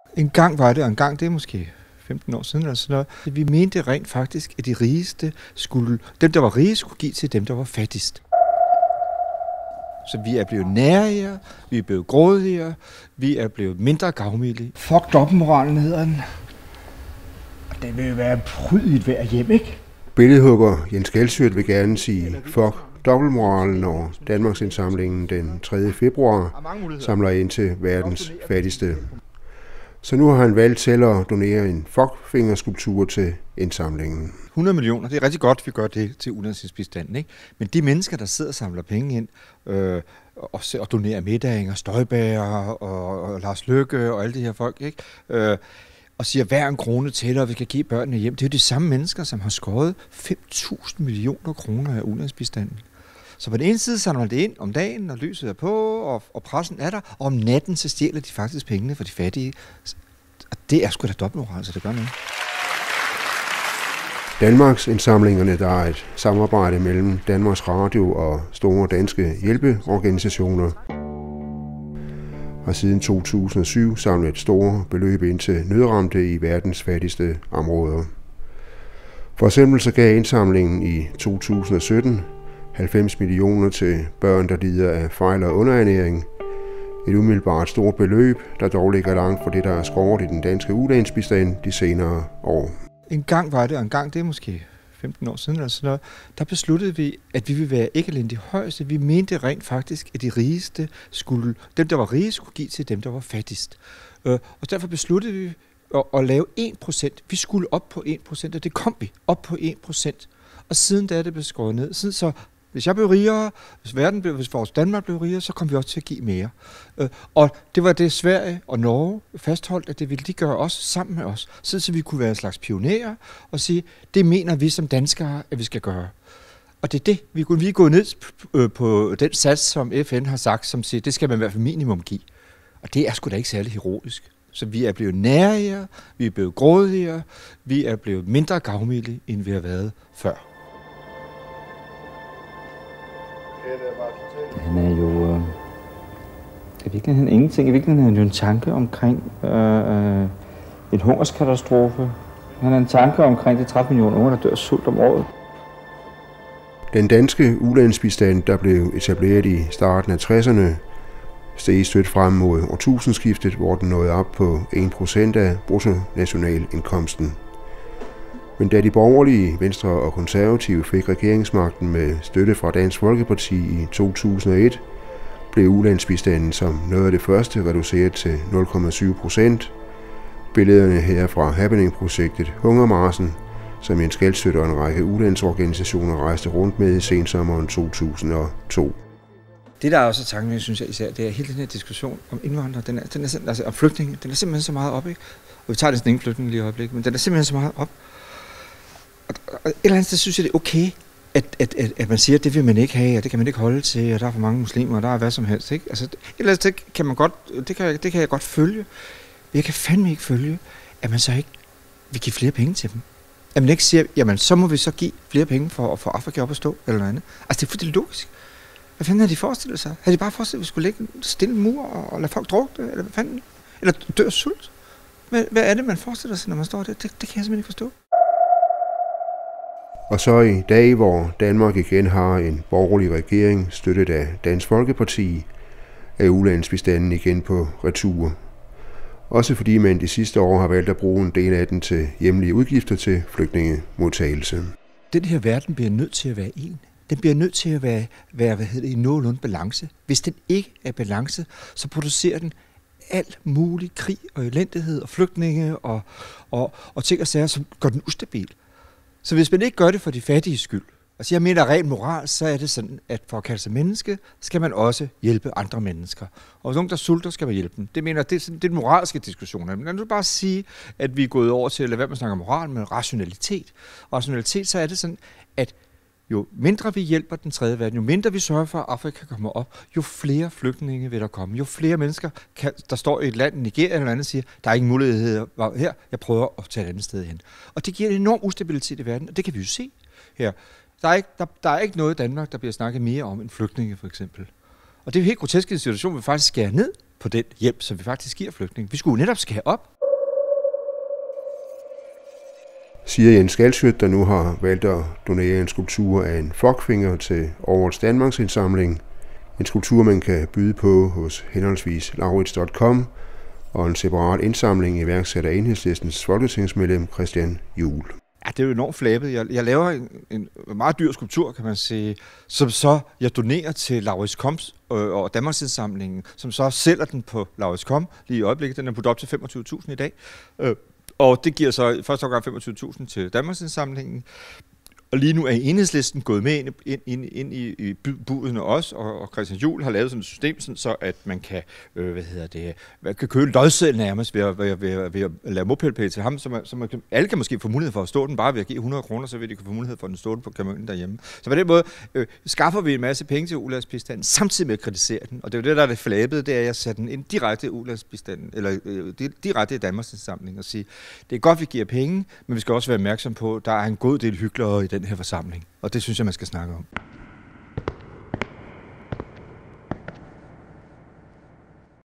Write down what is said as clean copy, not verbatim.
En gang var det, og en gang det er måske 15 år siden eller sådan noget. Vi mente rent faktisk, at de rigeste dem der var rige, skulle give til dem, der var fattigst. Så vi er blevet nærigere, vi er blevet grådigere, vi er blevet mindre gavmilde. Fuck dobbeltmoralen hedder den. Og den vil jo være pryd i et hver hjem, ikke? Billedhugger Jens Galschiøt vil gerne sige fuck dobbeltmoralen, når Danmarksindsamlingen den 3. februar samler ind til verdens fattigste. Så nu har han valgt selv at donere en fuckfingerskulptur til indsamlingen. 100 millioner, det er rigtig godt, vi gør det til ulandsbistanden, ikke? Men de mennesker, der sidder og samler penge ind, og donerer middager, Støjberg og Lars Løkke og alle de her folk, ikke? Og siger, hver en krone tæller, og vi kan give børnene hjem. Det er jo de samme mennesker, som har skåret 5.000 millioner kroner af ulandsbistanden. Så på den ene side samler det ind om dagen, og lyset er på, og pressen er der, og om natten så stjæler de faktisk pengene for de fattige. Og det er sgu da dobbeltmoral, så det gør noget. Danmarksindsamlingerne, der er et samarbejde mellem Danmarks Radio og store danske hjælpeorganisationer, har siden 2007 samlet et store beløb ind til nødramte i verdens fattigste områder. For eksempel så gav indsamlingen i 2017 90 millioner til børn, der lider af fejl og underernæring. Et umiddelbart stort beløb, der dog ligger langt fra det, der er skåret i den danske ulandsbistand de senere år. En gang var det, og en gang det er måske 15 år siden eller sådan noget, der besluttede vi, at vi ville være ikke alene de højeste. Vi mente rent faktisk, at de rigeste dem der var rige, skulle give til dem, der var fattigst. Og derfor besluttede vi at lave 1%. Vi skulle op på 1%, og det kom vi op på 1%. Og siden da er det blevet skåret ned. Siden så, hvis jeg blev rigere, hvis vores Danmark blev rigere, så kom vi også til at give mere. Og det var det Sverige og Norge fastholdt, at det ville de gøre også sammen med os. Så vi kunne være en slags pionerer og sige, det mener vi som danskere, at vi skal gøre. Og det er det. Vi er gået ned på den sats, som FN har sagt, som siger, det skal man i hvert fald minimum give. Og det er sgu da ikke særlig heroisk. Så vi er blevet nærigere, vi er blevet grådigere, vi er blevet mindre gavmilde, end vi har været før. Han er jo i virkeligheden ingenting. I virkeligheden er han jo en tanke omkring en hungerskatastrofe. Han er en tanke omkring de 30 millioner unger, der dør af sult om året. Den danske ulandsbistand, der blev etableret i starten af 60'erne, steg stødt frem mod årtusindskiftet, hvor den nåede op på 1% af bruttonationalindkomsten. Men da de borgerlige, Venstre og Konservative fik regeringsmagten med støtte fra Dansk Folkeparti i 2001, blev ulandsbistanden som noget af det første reduceret til 0,7%. Billederne her fra Happening-projektet Hungermarsen, som Jens Galschiøt og en række ulandsorganisationer rejste rundt med i sensommeren 2002. Det der er også tanken, jeg synes især, det er hele den her diskussion om indvandrere, altså om flygtninge, den er simpelthen så meget op, ikke? Og vi tager den sådan ingen flygtninge lige i øjeblikket, men den er simpelthen så meget op. Og et eller andet sted synes jeg, det er okay, at man siger, at det vil man ikke have, og det kan man ikke holde til, og der er for mange muslimer, og der er hvad som helst, ikke? Altså, et eller andet sted kan man godt, det kan jeg godt følge, men jeg kan fandme ikke følge, at man så ikke vil give flere penge til dem. At man ikke siger, jamen så må vi så give flere penge for at få Afrika op at stå, eller noget andet. Altså det er fuldstændig logisk. Hvad fanden havde de forestillet sig? Havde de bare forestillet, at vi skulle lægge en stille mur og lade folk drukne, eller hvad fanden? Eller dø af sult? Hvad er det, man forestiller sig, når man står der? Det kan jeg simpelthen ikke forstå. Og så i dag, hvor Danmark igen har en borgerlig regering, støttet af Dansk Folkeparti, er ulandsbistanden igen på retur. Også fordi man de sidste år har valgt at bruge en del af den til hjemlige udgifter til flygtningemodtagelse. Den her verden bliver nødt til at være en. Den bliver nødt til at være i nogenlunde balance. Hvis den ikke er balance, så producerer den alt mulig krig og elendighed og flygtninge og ting og sager, som gør den ustabil. Så hvis man ikke gør det for de fattige skyld, altså jeg mener rent moral, så er det sådan, at for at kalde sig menneske, skal man også hjælpe andre mennesker. Og hvis nogen der sulter, skal man hjælpe dem. Det mener det er den moralske diskussion. Men kan du bare sige, at vi er gået over til at lade være med at snakke om moral, men rationalitet. Og rationalitet, så er det sådan, at jo mindre vi hjælper den tredje verden, jo mindre vi sørger for, at Afrika kommer op, jo flere flygtninge vil der komme. Jo flere mennesker, der står i et land, Nigeria eller andet, siger, der er ingen mulighed her, jeg prøver at tage et andet sted hen. Og det giver en enorm ustabilitet i verden, og det kan vi jo se her. Der er ikke noget i Danmark, der bliver snakket mere om end flygtninge, for eksempel. Og det er jo helt grotesk i en situation, hvor vi faktisk skærer ned på den hjælp, som vi faktisk giver flygtninge. Vi skulle jo netop skære op. siger Jens Galschiøt, der nu har valgt at donere en skulptur af en fuckfinger til Årets Danmarks indsamling. En skulptur, man kan byde på hos henholdsvis laurits.com, og en separat indsamling iværksat af Enhedslistens folketingsmedlem Christian Juhl. Ja, det er jo enormt flabet. Jeg laver en meget dyr skulptur, kan man sige, som så jeg donerer til Laurits.com og Danmarksindsamlingen, som så sælger den på Laurits.com lige i øjeblikket. Den er puttet op til 25.000 i dag. Og det giver så i første omgang 25.000 til Danmarksindsamlingen. Og lige nu er Enhedslisten gået med ind i budene også, og Christian Juhl har lavet sådan et system, sådan så at man kan, man kan købe lodseddel nærmest ved at lave MobilePay til ham, så alle kan måske få mulighed for at stå den bare ved at give 100 kroner, så vil de kunne få mulighed for at stå den på kamønen derhjemme. Så på den måde skaffer vi en masse penge til ulandsbistanden, samtidig med at kritisere den. Og det er jo det, der er det flabede, det er, at jeg sætter den ind direkte i ulandsbistanden, eller direkte i Danmarksindsamlingen og sige, det er godt, vi giver penge, men vi skal også være opmærksom på, at der er en god del hyklere i den her forsamling. Og det synes jeg, man skal snakke om.